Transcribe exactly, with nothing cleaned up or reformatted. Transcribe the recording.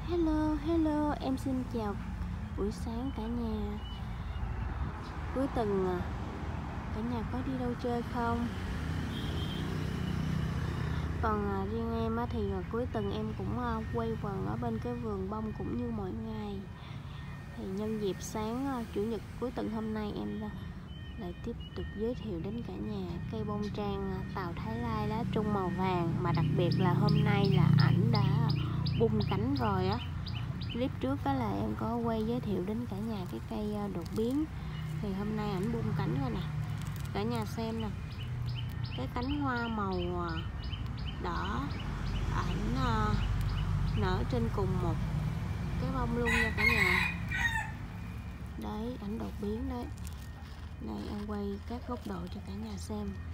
Hello, hello, em xin chào buổi sáng cả nhà. Cuối tuần à, cả nhà có đi đâu chơi không? Còn à, riêng em á, thì à, cuối tuần em cũng à, quay quần ở bên cái vườn bông cũng như mọi ngày. Thì nhân dịp sáng à, chủ nhật cuối tuần hôm nay em à, lại tiếp tục giới thiệu đến cả nhà cây bông trang à, Tàu Thái Lai lá trung màu vàng. Mà đặc biệt là hôm nay là ảnh đã bung cánh rồi á. Clip trước đó là em có quay giới thiệu đến cả nhà cái cây đột biến, thì hôm nay ảnh bung cánh rồi nè, cả nhà xem nè, cái cánh hoa màu đỏ ảnh nở trên cùng một cái bông luôn nha cả nhà. Đấy, ảnh đột biến đấy. Đây em quay các góc độ cho cả nhà xem.